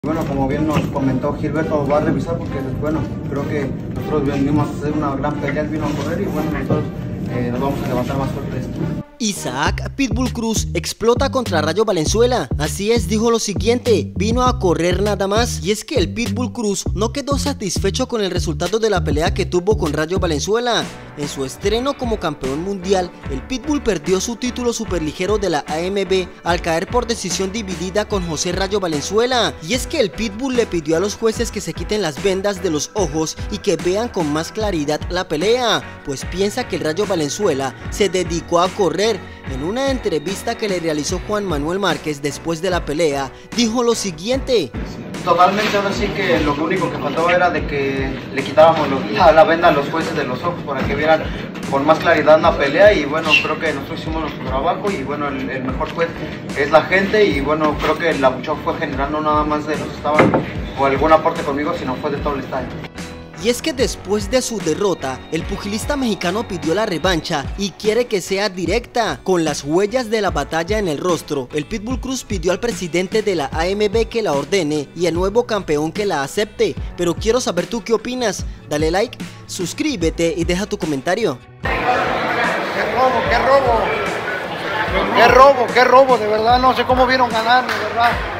Bueno, como bien nos comentó Gilberto, va a revisar porque, bueno, creo que nosotros venimos a hacer una gran pelea, él vino a correr y bueno, nosotros nos vamos a levantar más fuerte de esto. Isaac Pitbull Cruz explota contra Rayo Valenzuela. Así es, dijo lo siguiente: vino a correr nada más. Y es que el Pitbull Cruz no quedó satisfecho con el resultado de la pelea que tuvo con Rayo Valenzuela. En su estreno como campeón mundial, el Pitbull perdió su título superligero de la AMB al caer por decisión dividida con José Rayo Valenzuela. Y es que el Pitbull le pidió a los jueces que se quiten las vendas de los ojos y que vean con más claridad la pelea, pues piensa que el Rayo Valenzuela se dedicó a correr. En una entrevista que le realizó Juan Manuel Márquez después de la pelea, dijo lo siguiente: totalmente, ahora sí que lo único que faltaba era de que le quitáramos la venda a los jueces de los ojos para que vieran con más claridad la pelea. Y bueno, creo que nosotros hicimos nuestro trabajo y bueno, el mejor juez es la gente. Y bueno, creo que la lucha fue generando nada más de los que estaban o algún aporte conmigo, sino fue de todo el estadio. Y es que después de su derrota, el pugilista mexicano pidió la revancha y quiere que sea directa, con las huellas de la batalla en el rostro. El Pitbull Cruz pidió al presidente de la AMB que la ordene y al nuevo campeón que la acepte. Pero quiero saber tú qué opinas. Dale like, suscríbete y deja tu comentario. ¡Qué robo, qué robo! ¡Qué robo, qué robo! De verdad, no sé cómo vieron ganar, de verdad.